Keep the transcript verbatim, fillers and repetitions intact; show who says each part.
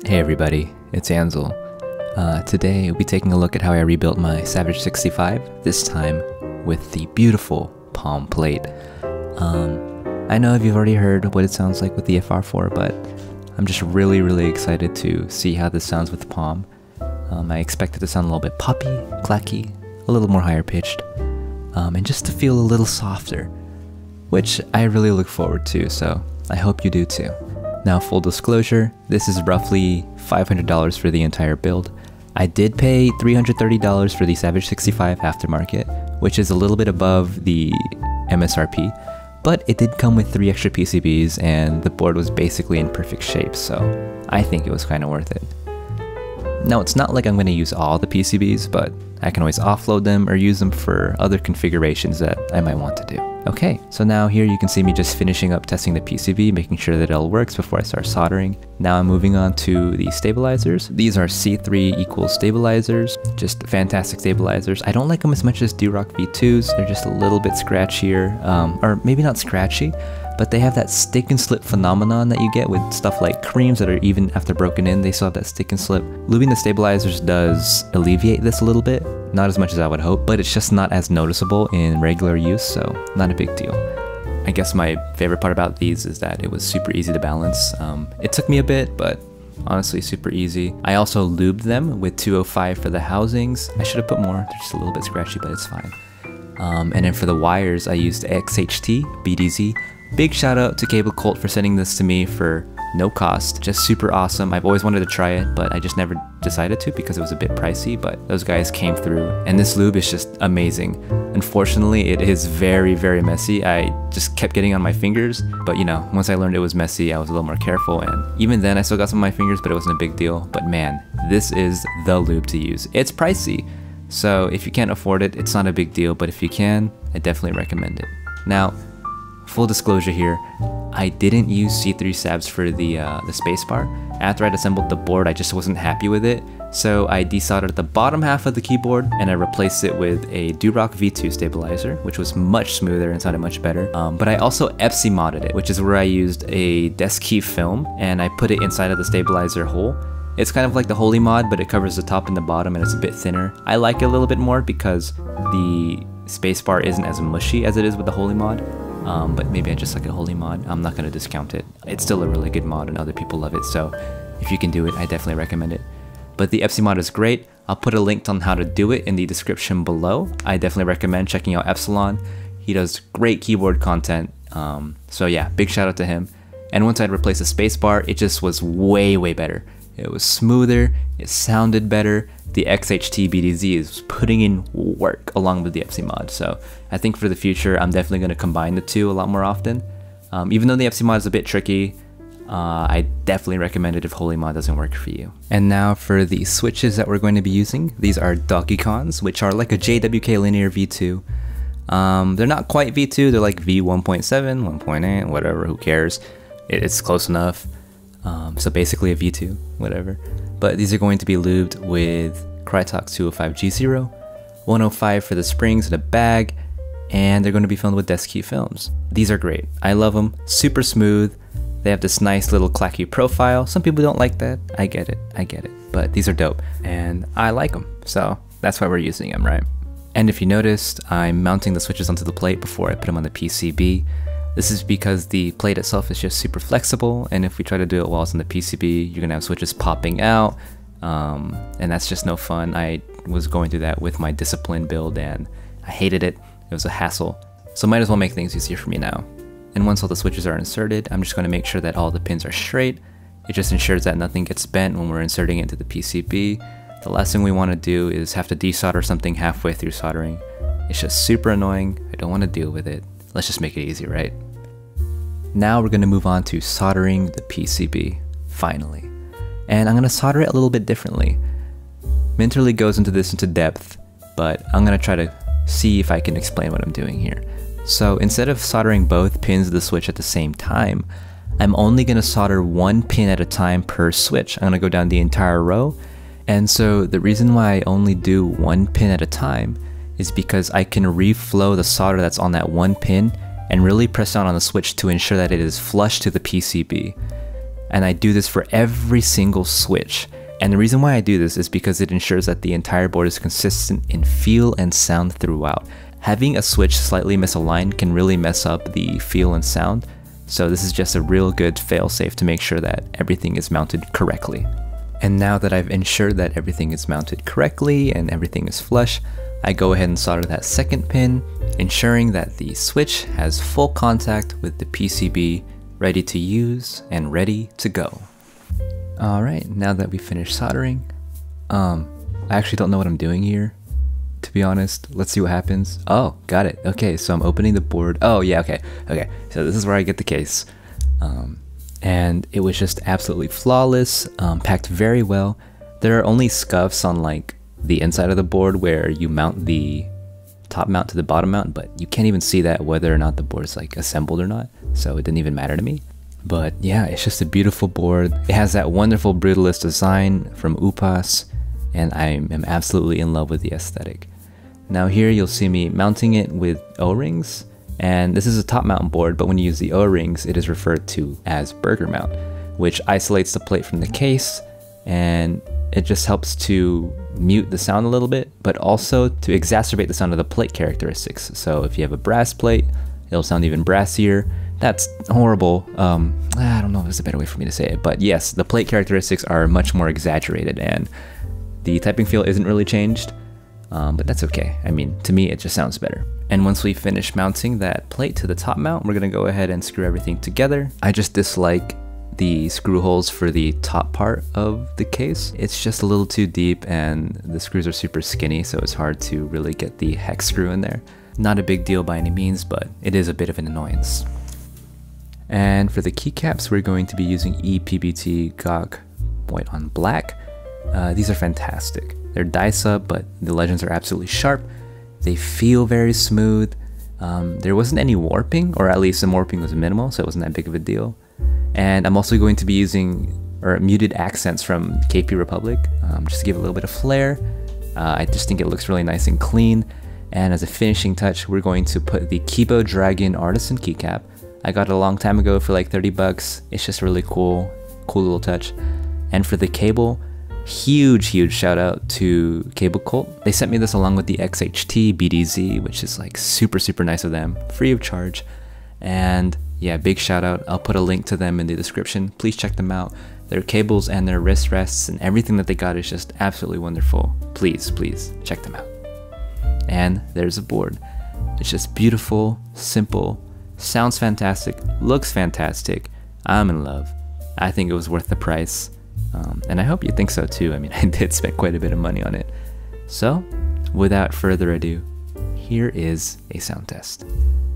Speaker 1: Hey everybody, it's Ansel. Uh, today we'll be taking a look at how I rebuilt my Savage sixty-five, this time with the beautiful Palm plate. Um, I know if you've already heard what it sounds like with the F R four, but I'm just really really excited to see how this sounds with the Palm. Um, I expect it to sound a little bit poppy, clacky, a little more higher pitched, um, and just to feel a little softer, which I really look forward to, so I hope you do too. Now, full disclosure, this is roughly five hundred dollars for the entire build. I did pay three hundred thirty dollars for the Savage sixty-five aftermarket, which is a little bit above the M S R P, but it did come with three extra P C Bs and the board was basically in perfect shape, so I think it was kind of worth it. Now, it's not like I'm going to use all the P C Bs, but I can always offload them or use them for other configurations that I might want to do. Okay, so now here you can see me just finishing up testing the P C B, making sure that it all works before I start soldering. Now I'm moving on to the stabilizers. These are C three equal stabilizers, just fantastic stabilizers. I don't like them as much as Durock V twos, they're just a little bit scratchier, um, or maybe not scratchy, but they have that stick and slip phenomenon that you get with stuff like creams that are even after broken in, they still have that stick and slip. Lubing the stabilizers does alleviate this a little bit, not as much as I would hope, but it's just not as noticeable in regular use, so not a big deal. I guess my favorite part about these is that it was super easy to balance. Um, it took me a bit, but honestly super easy. I also lubed them with two oh five for the housings. I should have put more, they're just a little bit scratchy, but it's fine. Um, and then for the wires, I used X H T B D Z. Big shout out to Cable Cult for sending this to me for no cost, just super awesome. I've always wanted to try it, but I just never decided to because it was a bit pricey, but those guys came through, and this lube is just amazing. Unfortunately, it is very, very messy. I just kept getting on my fingers, but you know, once I learned it was messy, I was a little more careful, and even then I still got some on my fingers, but it wasn't a big deal. But man, this is the lube to use. It's pricey, so if you can't afford it, it's not a big deal, but if you can, I definitely recommend it. Now, full disclosure here, I didn't use C three Savs for the uh, the spacebar. After I'd assembled the board, I just wasn't happy with it, so I desoldered the bottom half of the keyboard and I replaced it with a Durock V two stabilizer, which was much smoother and sounded much better. Um, but I also Epsi modded it, which is where I used a desk key film and I put it inside of the stabilizer hole. It's kind of like the Holy mod, but it covers the top and the bottom and it's a bit thinner. I like it a little bit more because the spacebar isn't as mushy as it is with the Holy mod. Um, but maybe I just like a Holy mod. I'm not going to discount it. It's still a really good mod and other people love it, so if you can do it, I definitely recommend it. But the Epsi mod is great. I'll put a link on how to do it in the description below. I definitely recommend checking out Epsilon. He does great keyboard content, um, so yeah, big shout out to him. And once I'd replaced the spacebar, it just was way, way better. It was smoother, it sounded better. The X H T B D Z is putting in work along with the Epsi mod, so I think for the future I'm definitely going to combine the two a lot more often. Um, even though the Epsi mod is a bit tricky, uh, I definitely recommend it if Holy mod doesn't work for you. And now for the switches that we're going to be using. These are Donkeycons, which are like a J W K linear V two. Um, they're not quite V two, they're like V one point seven, one point eight, whatever, who cares. It's close enough. Um, so basically a V two, whatever. But these are going to be lubed with Krytox two oh five G zero, one oh five for the springs and a bag, and they're going to be filmed with desk key films. These are great. I love them. Super smooth. They have this nice little clacky profile. Some people don't like that. I get it. I get it. But these are dope, and I like them. So that's why we're using them, right? And if you noticed, I'm mounting the switches onto the plate before I put them on the P C B. This is because the plate itself is just super flexible, and if we try to do it while it's on the P C B, you're gonna have switches popping out, um, and that's just no fun. I was going through that with my Discipline build, and I hated it. It was a hassle. So might as well make things easier for me now. And once all the switches are inserted, I'm just gonna make sure that all the pins are straight. It just ensures that nothing gets bent when we're inserting it into the P C B. The last thing we wanna do is have to desolder something halfway through soldering. It's just super annoying. I don't wanna deal with it. Let's just make it easy, right? Now we're going to move on to soldering the P C B, finally. And I'm going to solder it a little bit differently. Minterly goes into this into depth, but I'm going to try to see if I can explain what I'm doing here. So instead of soldering both pins of the switch at the same time, I'm only going to solder one pin at a time per switch. I'm going to go down the entire row. And so the reason why I only do one pin at a time is because I can reflow the solder that's on that one pin and really press down on the switch to ensure that it is flush to the P C B. And I do this for every single switch. And the reason why I do this is because it ensures that the entire board is consistent in feel and sound throughout. Having a switch slightly misaligned can really mess up the feel and sound, so this is just a real good fail-safe to make sure that everything is mounted correctly. And now that I've ensured that everything is mounted correctly and everything is flush, I go ahead and solder that second pin, ensuring that the switch has full contact with the P C B, ready to use and ready to go. Alright, now that we finished soldering, um, I actually don't know what I'm doing here, to be honest. Let's see what happens. Oh, got it. Okay, so I'm opening the board. Oh yeah, okay, okay. So this is where I get the case. Um, and it was just absolutely flawless, um, packed very well. There are only scuffs on like the inside of the board where you mount the top mount to the bottom mount, but you can't even see that whether or not the board is like assembled or not, so it didn't even matter to me. But yeah, it's just a beautiful board. It has that wonderful brutalist design from Upas, and I am absolutely in love with the aesthetic. Now here you'll see me mounting it with O-rings, and this is a top mount board, but when you use the O-rings it is referred to as burger mount, which isolates the plate from the case, and it just helps to mute the sound a little bit, but also to exacerbate the sound of the plate characteristics. So if you have a brass plate, it'll sound even brassier. That's horrible. Um, I don't know if there's a better way for me to say it, but yes, the plate characteristics are much more exaggerated and the typing feel isn't really changed, um, but that's okay. I mean, to me, it just sounds better. And once we finish mounting that plate to the top mount, we're gonna go ahead and screw everything together. I just dislike the screw holes for the top part of the case. It's just a little too deep and the screws are super skinny, so it's hard to really get the hex screw in there. Not a big deal by any means, but it is a bit of an annoyance. And for the keycaps, we're going to be using E P B T G O C white on black. Uh, these are fantastic. They're die sub, but the legends are absolutely sharp. They feel very smooth. Um, there wasn't any warping, or at least the warping was minimal, so it wasn't that big of a deal. And I'm also going to be using or muted accents from K P Republic, um, just to give a little bit of flair. Uh, I just think it looks really nice and clean. And as a finishing touch, we're going to put the Kibo Dragon Artisan keycap. I got it a long time ago for like thirty bucks. It's just really cool, cool little touch. And for the cable, huge, huge shout out to Cable Cult. They sent me this along with the X H T B D Z, which is like super, super nice of them, free of charge. And yeah, big shout out. I'll put a link to them in the description. Please check them out. Their cables and their wrist rests and everything that they got is just absolutely wonderful. Please, please check them out. And there's a board. It's just beautiful, simple, sounds fantastic, looks fantastic. I'm in love. I think it was worth the price. Um, and I hope you think so too. I mean, I did spend quite a bit of money on it. So, without further ado, here is a sound test.